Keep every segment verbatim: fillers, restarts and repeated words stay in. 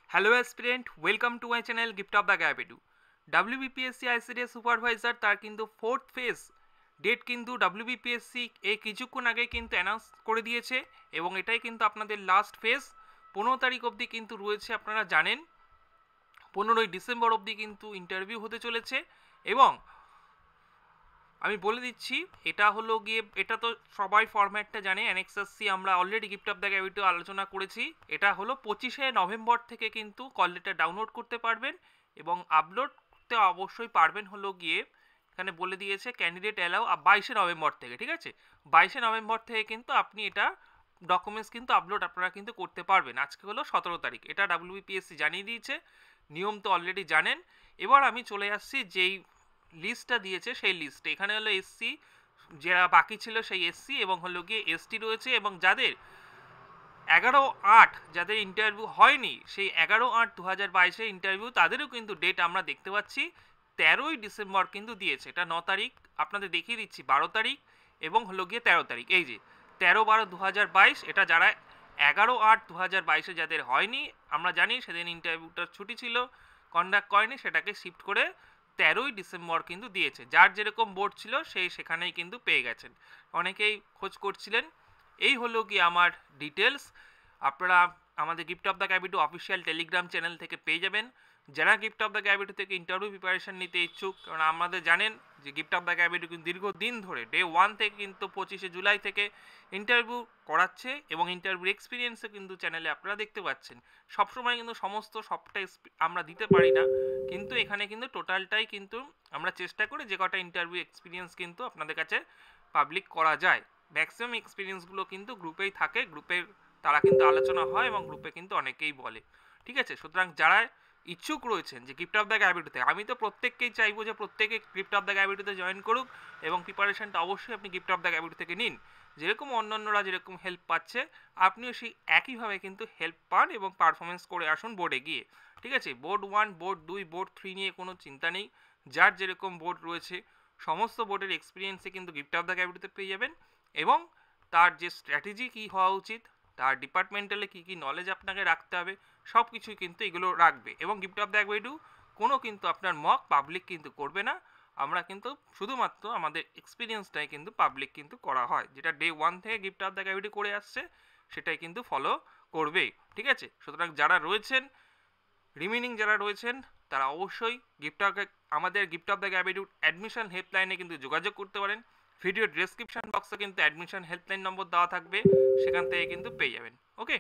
Hello aspirant, welcome to my channel Gift of the Gap Edu. W B P S C I C D S Supervisor তার কিন্তু fourth phase date কিন্তু W B P S C এই কিছুক্ষণ আগে কিন্তু announce করে দিয়েছে এবং এটাই কিন্তু আপনাদের লাস্ট ফেজ। পনেরো তারিখ অবধি কিন্তু রয়েছে, আপনারা জানেন পনেরোই ডিসেম্বর অবধি কিন্তু ইন্টারভিউ হতে চলেছে। এবং আমি বলে দিচ্ছি, এটা হলো গিয়ে, এটা তো সবাই ফরম্যাটটা জানে, অ্যানেক্সাস সি আমরা অলরেডি গিফট অফ দ্য গ্যাভিটিও আলোচনা করেছি। এটা হলো পঁচিশে নভেম্বর থেকে কিন্তু কল লেটার ডাউনলোড করতে পারবেন এবং আপলোড করতে অবশ্যই পারবেন হলো গিয়ে, এখানে বলে দিয়েছে ক্যান্ডিডেট অ্যালাউ বাইশে নভেম্বর থেকে, ঠিক আছে? বাইশে নভেম্বর থেকে কিন্তু আপনি এটা ডকুমেন্টস কিন্তু আপলোড আপনারা কিন্তু করতে পারবেন। আজকে হলো সতেরো তারিখ, এটা W B P S C জানিয়ে দিয়েছে, নিয়ম তো অলরেডি জানেন। এবার আমি চলে আসছি যেই লিস্টটা দিয়েছে সেই লিস্টে। এখানে হলো এসসি, যারা বাকি ছিল সেই এসসি এবং হলো গিয়ে এসটি রয়েছে, এবং যাদের এগারো আট যাদের ইন্টারভিউ হয়নি সেই এগারো আট দু হাজার বাইশে ইন্টারভিউ, তাদেরও কিন্তু ডেট আমরা দেখতে পাচ্ছি তেরোই ডিসেম্বর কিন্তু দিয়েছে। এটা ন তারিখ আপনাদের দেখিয়ে দিচ্ছি, বারো তারিখ এবং হলো গিয়ে তেরো তারিখ। এই যে তেরো বারো দু হাজার বাইশ, এটা যারা এগারো আট দু হাজার বাইশে যাদের হয়নি, আমরা জানি সেদিন ইন্টারভিউটার ছুটি ছিল, কন্ডাক্ট করেনি, সেটাকে শিফট করে তেরোই ডিসেম্বর কিন্তু দিয়েছে। যার যেরকম বোর্ড ছিল সেই সেখানেই কিন্তু পেয়ে গেছেন। অনেকেই খোঁজ করছিলেন। এই হলো কি আমার ডিটেলস, আপনারা আমাদের গিফট অফ দ্য ক্যাবিটু অফিসিয়াল টেলিগ্রাম চ্যানেল থেকে পেয়ে যাবেন। যারা গিফট অফ দ্য ক্যাবিটু থেকে ইন্টারভিউ প্রিপারেশন নিতে ইচ্ছুক, কারণ আমাদের জানেন যে গিফট অফ দ্য ক্যাবিটু কিন্তু দীর্ঘদিন ধরে ডে ওয়ান থেকে কিন্তু পঁচিশে জুলাই থেকে ইন্টারভিউ করাচ্ছে এবং ইন্টারভিউ এক্সপিরিয়েন্সও কিন্তু চ্যানেলে আপনারা দেখতে পাচ্ছেন। সবসময় কিন্তু সমস্ত সবটা আমরা দিতে পারি না, কিন্তু এখানে কিন্তু টোটালটাই কিন্তু আমরা চেষ্টা করি যে কটা ইন্টারভিউ এক্সপিরিয়েন্স কিন্তু আপনাদের কাছে পাবলিক করা যায়। ম্যাক্সিমাম এক্সপিরিয়েন্সগুলো কিন্তু গ্রুপেই থাকে, গ্রুপের তারা কিন্তু আলোচনা হয় এবং গ্রুপে কিন্তু অনেকেই বলে, ঠিক আছে? সুতরাং যারা ইচ্ছুক রয়েছেন যে গিফট অফ দ্য গ্যাভিটিতে, আমি তো প্রত্যেককেই চাইবো যে প্রত্যেকে গিফট অফ দ্য গ্যাভিটিতে জয়েন করুক এবং প্রিপারেশনটা অবশ্যই আপনি গিফট অফ দ্য গ্যাভিটি থেকে নিন। যেরকম অন্যান্যরা যেরকম হেল্প পাচ্ছে, আপনিও সেই একইভাবে কিন্তু হেল্প পান এবং পারফরমেন্স করে আসুন বোর্ডে গিয়ে, ঠিক আছে? বোর্ড ওয়ান, বোর্ড দুই, বোর্ড থ্রি নিয়ে কোনো চিন্তা নেই। যার যেরকম বোর্ড রয়েছে সমস্ত বোর্ডের এক্সপিরিয়েন্সে কিন্তু গিফট অফ দ্য গ্যাভিটিতে পেয়ে যাবেন এবং তার যে স্ট্র্যাটেজি কী হওয়া উচিত, তার ডিপার্টমেন্টালে কী কী নলেজ আপনাকে রাখতে হবে, সব কিছুই কিন্তু এগুলো রাখবে। এবং গিফট অফ দ্য গ্যাভিটু কোনো কিন্তু আপনার মক পাবলিক কিন্তু করবে না, আমরা কিন্তু শুধুমাত্র আমাদের এক্সপিরিয়েন্সটাই কিন্তু পাবলিক কিন্তু করা হয়, যেটা ডে ওয়ান থেকে গিফট অফ দ্য গ্যাভিটি করে আসছে সেটাই কিন্তু ফলো করবে, ঠিক আছে? সুতরাং যারা রয়েছেন, রিমেনিং যারা রয়েছেন, তারা অবশ্যই গিফট অফ আমাদের গিফট অফ দ্য গ্যাভিটিউড অ্যাডমিশন হেল্পলাইনে কিন্তু যোগাযোগ করতে পারেন। ভিডিও ডেসক্রিপশন বক্সে কিন্তু অ্যাডমিশন হেল্পলাইন নম্বর দেওয়া থাকবে, সেখান থেকে কিন্তু পেয়ে যাবেন। ওকে,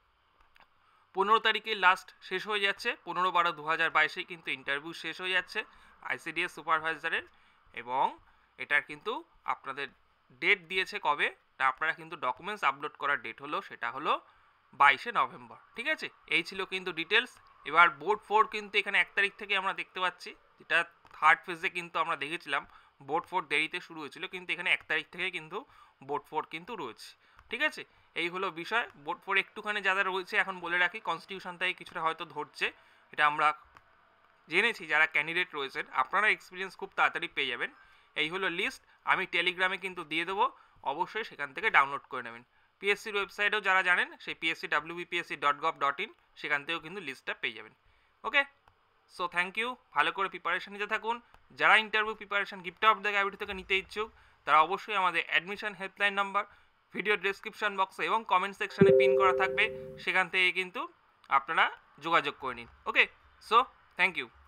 পনেরো তারিখে লাস্ট শেষ হয়ে যাচ্ছে, পনেরো বারো দু হাজার বাইশেই কিন্তু ইন্টারভিউ শেষ হয়ে যাচ্ছে আইসিডিএস সুপারভাইজারের। এবং এটার কিন্তু আপনাদের ডেট দিয়েছে কবে, তা আপনারা কিন্তু ডকুমেন্টস আপলোড করার ডেট হলো সেটা হলো বাইশে নভেম্বর, ঠিক আছে? এই ছিল কিন্তু ডিটেলস। এবার বোর্ড ফোর কিন্তু এখানে এক তারিখ থেকে আমরা দেখতে পাচ্ছি, যেটা থার্ড ফেজে কিন্তু আমরা দেখেছিলাম বোর্ড ফোর দেরিতে শুরু হয়েছিল, কিন্তু এখানে এক তারিখ থেকে কিন্তু বোর্ড ফোর কিন্তু রয়েছে, ঠিক আছে? এই হলো বিষয়। বোর্ড ফোর একটুখানি যারা রয়েছে, এখন বলে রাখি কনস্টিটিউশন থেকে কিছুটা হয়তো ধরছে, এটা আমরা জেনেছি। যারা ক্যান্ডিডেট রয়েছেন আপনারা এক্সপিরিয়েন্স খুব তাড়াতাড়ি পেয়ে যাবেন। এই হলো লিস্ট, আমি টেলিগ্রামে কিন্তু দিয়ে দেবো, অবশ্যই সেখান থেকে ডাউনলোড করে নেবেন। পিএসসির ওয়েবসাইটেও যারা জানেন, সেই PSC W B P S C dot gov dot in, সেখান থেকেও কিন্তু লিস্টটা পেয়ে যাবেন। ওকে, সো থ্যাংক ইউ, ভালো করে প্রিপারেশন নিতে থাকুন। যারা interview preparation gift of the গ্যাভিটি থেকে নিতে ইচ্ছুক, তারা অবশ্যই আমাদের admission helpline number video description বক্সে এবং কমেন্ট সেকশনে পিন করা থাকবে, সেখান থেকে কিন্তু আপনারা যোগাযোগ করে নিন। Okay, so thank you.